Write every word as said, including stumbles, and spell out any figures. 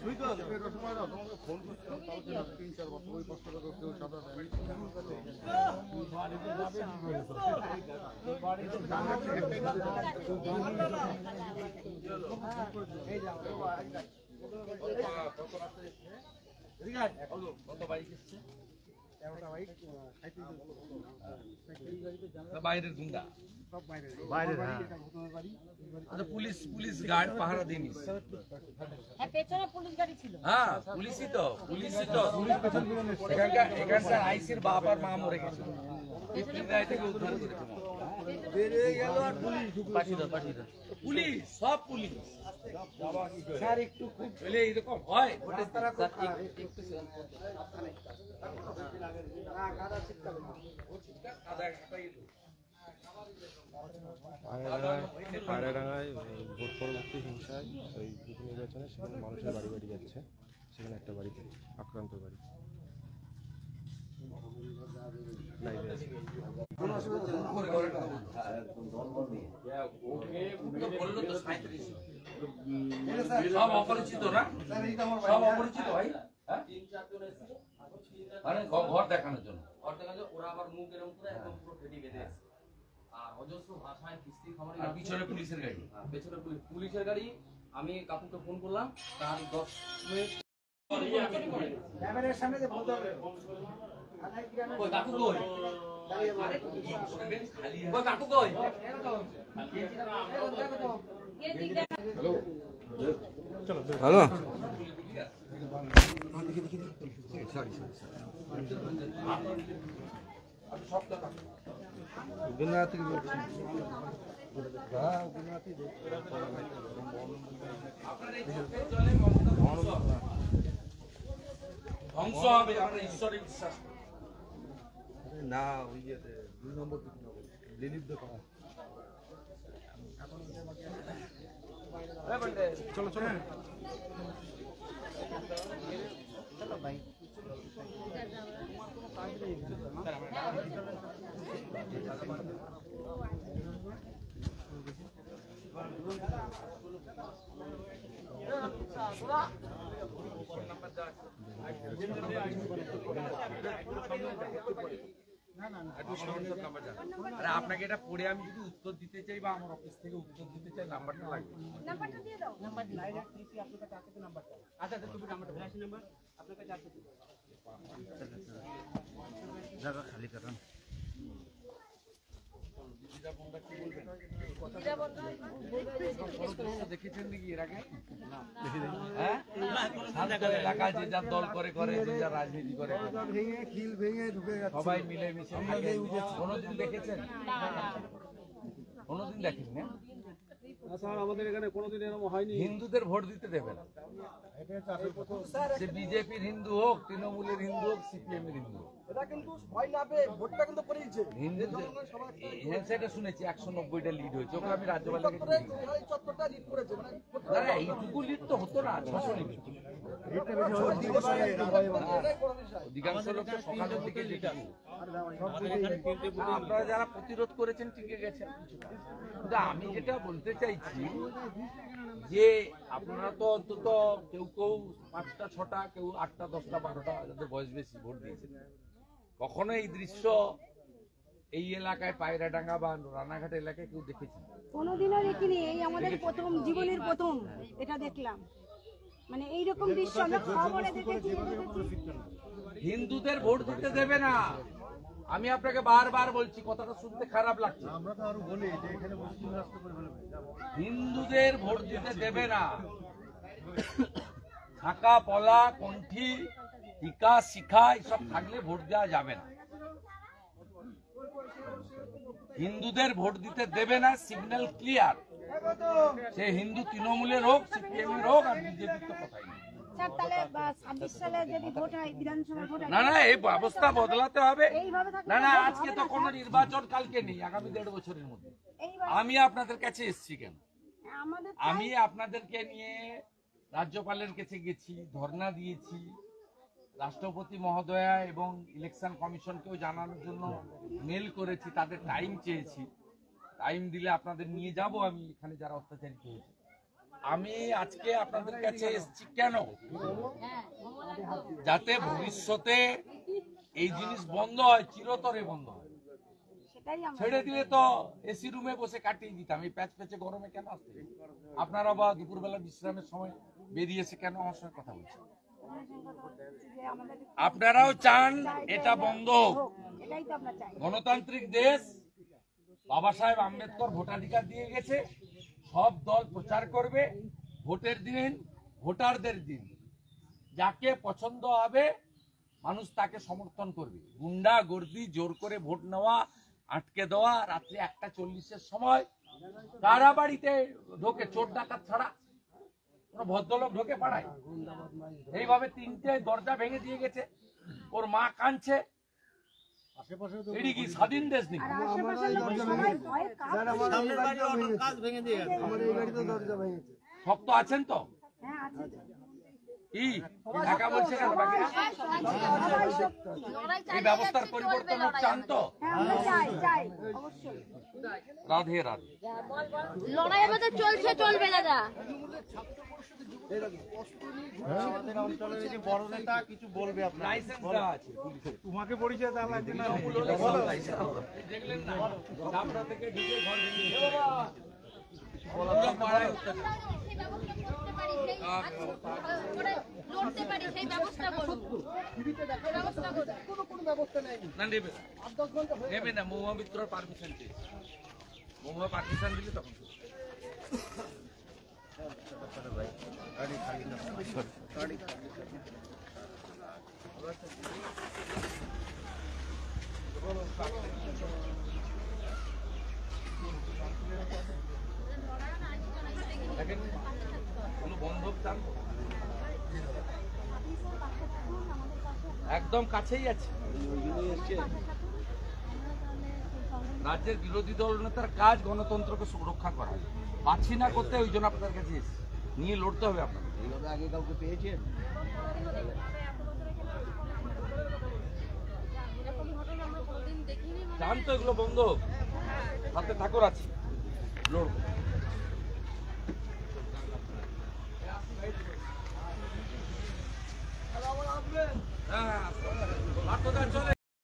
বাইরের গুন্ডা বাইরে আচ্ছা পুলিশ পুলিশ গার্ড পাহারা দেয়নি হ্যাঁ পেছনে পুলিশ গাড়ি ছিল হ্যাঁ পুলিশই তো পুলিশই তো এখানকার এখানকার আইসির বাপ আর মা মরে গেছে থেকে উদ্ধার করেছে পুলিশ সব পুলিশ স্যার একটু খুব পেলে এরকম হয় পায়রাডাঙ্গায় ভোট পরবর্তী হিংসায় ওই বুথ নির্বাচনে সেখানে মানুষের বাড়ি বাড়ি যাচ্ছে, সেখানে একটা বাড়িতে আক্রান্ত বাড়ি সব অপরিচিত না সব অপরিচিত ভাই ঘর দেখানোর জন্য ঘর দেখানোর ওরা আবার মুখ এরকম করে একদম পুরো ফেটি বেঁধে আছে আর অজস্র ভাষায় কিস্তি খামারে আর পিছনে পুলিশের গাড়ি পেছনে পুলিশের গাড়ি আমি কাকুকে ফোন করলাম তার দশ মিনিট ক্যামেরার সামনে যে বলতে হবে কই কাকু কই কই কাকু কই হ্যালো হ্যালো দেখি দেখি সরি সরি গুনাতি বলছি হ্যাঁ গুনাতি ধ্বংস হবে আমরা ঈশ্বরে বিশ্বাস না ওই দুই নম্বর লিলিপ দোকান চলো চলো চলো ভাই আপনাকে এটা পড়ে আমি যদি উত্তর দিতে চাই বা আমার অফিস থেকে উত্তর দিতে চাই নাম্বারটা লাগবে নাম্বারটা দিয়ে দাও নাম্বার দিয়ে আপনার কাছে আছে তো নাম্বারটা আচ্ছা আচ্ছা তুমি নাম্বারটা ফ্ল্যাশ নাম্বার আপনার কাছে আছে জায়গা খালি করেন দেখেছেন নাকি এর আগে হ্যাঁ এলাকায় যে যার দল করে করে যে যার রাজনীতি করে ভেঙে খিল ভেঙে ঢুকে যাচ্ছে সবাই মিলে মিশে কোনোদিন দেখেছেন কোনোদিন দেখেন না স্যার আমাদের এখানে কোনোদিন এরকম হয়নি হিন্দুদের ভোট দিতে দেবে না সে বিজেপির হিন্দু হোক তৃণমূলের হিন্দু হোক সিপিএম এর হিন্দু হোক এটা কিন্তু ভয় না পেয়ে ভোটটা কিন্তু পড়েছে হিন্দুদের সেটা শুনেছি একশো নব্বইটা লিড হয়েছে ওকে আমি রাজ্যপালকে চত্বরটা লিড করেছে মানে না এইটুকু লিড তো হতো না ছশো লিড অধিকাংশ লোক সকালের দিকে লিড আপনারা যারা প্রতিরোধ করেছেন টিকে গেছেন কিন্তু আমি যেটা বলতে চাইছি যে আপনারা তো অন্তত কেউ কেউ পাঁচটা ছটা কেউ আটটা দশটা বারোটা যাদের বয়স বেশি ভোট দিয়েছেন কখনো এই দৃশ্য এই এলাকায় পায়রাডাঙ্গা বা রানাঘাট এলাকায় কেউ দেখেছেন? কোনোদিনও দেখিনি, এই আমাদের প্রথম জীবনের প্রথম এটা দেখলাম। মানে এইরকম দৃশ্য আমরা খবরে দেখেছি। হিন্দুদের ভোট দিতে দেবে না, আমি আপনাকে বারবার বলছি, কথাটা শুনতে খারাপ লাগছে। আমরা তো আরো বলি যে এখানে মুসলিম রাষ্ট্র করে ফেলবে, হিন্দুদের ভোট দিতে দেবে না। ঢাকা পলা কণ্ঠি টিকা শিখা এসব থাকলে ভোট দেওয়া যাবে না। হিন্দুদের ভোট দিতে দেবে না, সিগন্যাল ক্লিয়ার। সে হিন্দু তৃণমূলের হোক, সিপিএম এর হোক, আর বিজেপির তো কথাই নেই। না না, এই ব্যবস্থা বদলাতে হবে। না না, আজকে তো কোনো নির্বাচন কালকে নেই, আগামী দেড় বছরের মধ্যে। আমি আপনাদের কাছে এসেছি কেন? আমি আপনাদেরকে নিয়ে রাজ্যপালের কাছে গেছি, ধর্ণা দিয়েছি, রাষ্ট্রপতি মহোদয়া এবং ইলেকশন কমিশনকেও জানানোর জন্য মেল করেছি, তাদের টাইম চেয়েছি। টাইম দিলে আপনাদের নিয়ে যাব আমি এখানে যারা অত্যাচারিত হয়েছে। আমি আজকে আপনাদের কাছে এসেছি কেন, যাতে ভবিষ্যতে এই জিনিস বন্ধ হয়, চিরতরে বন্ধ হয়। সেটাই আমরা ছেড়ে দিলে তো এসি রুমে বসে কাটিয়ে দিতাম, এই প্যাচ প্যাচে গরমে কেন আসতে? আপনারা বা দুপুরবেলা বিশ্রামের সময় বেরিয়েছে কেন আমার সঙ্গে কথা বলছেন? যে আমাদের আপনারাও চান এটা বন্ধ হোক। এটাই তো আমরা চাই। গণতান্ত্রিক দেশ, বাবা সাহেব আম্বেদকর ভোটাধিকার দিয়ে গেছে, সব দল প্রচার করবে, ভোটের দিন ভোটারদের দিন যাকে পছন্দ হবে মানুষ তাকে সমর্থন করবে। গুন্ডা গর্দি জোর করে ভোট নেওয়া, আটকে দেওয়া, রাত্রি একটা চল্লিশের সময় কারা বাড়িতে ঢোকে চোর ডাকাত ছাড়া কোনো ভদ্রলোক ঢোকে পাড়ায়? এইভাবে তিনটে দরজা ভেঙে দিয়ে গেছে, ওর মা কাঁদছে। এটি কি স্বাধীন দেশ নাকি? আর আশেপাশের লোক সবাই ভয়ে কাঁপছে। শক্ত আছেন তো? হ্যাঁ আছে তো। কি একা বলছে কেন? বাকিরা সবাই শক্ত। এই ব্যবস্থার পরিবর্তন চান তো? হ্যাঁ আমরা চাই চাই অবশ্যই। রাধে রাধে। লড়াই আমাদের চলছে, চলবে দাদা। আমাদের অঞ্চলের যে বড় নেতা কিছু বলবে আপনার। লাইসেন্স দেওয়া আছে পুলিশের। তোমাকে পরিচয় দেওয়া লাগবে না। দেখলেন না চাপড়া থেকে ঢুকে ঘর ভেঙে দিয়েছে। পুরো পাড়ায় অত্যাচার। লড়তে পারি সেই ব্যবস্থা করুন। ব্যবস্থা করুন। না নেবে না। নেবে না, মহুয়া মিত্রর পারমিশন চেয়েছে। মহুয়া পারমিশন দিলে তখন দেখেন কোনো বন্ধক চান তো? একদম কাছেই আছে। রাজ্যের বিরোধী দল নেতার কাজ গণতন্ত্রকে সুরক্ষা করা, পাচ্ছি না করতে, ওই জন্য আপনাদের কাছে এসেছি। নিয়ে লড়তে হবে আপনাদের। এইভাবে আগে কাউকে পেয়েছেন? চান তো এগুলো বন্ধ হোক? হাতে ঠাকুর আছে, লড়বো। হ্যাঁ, চলে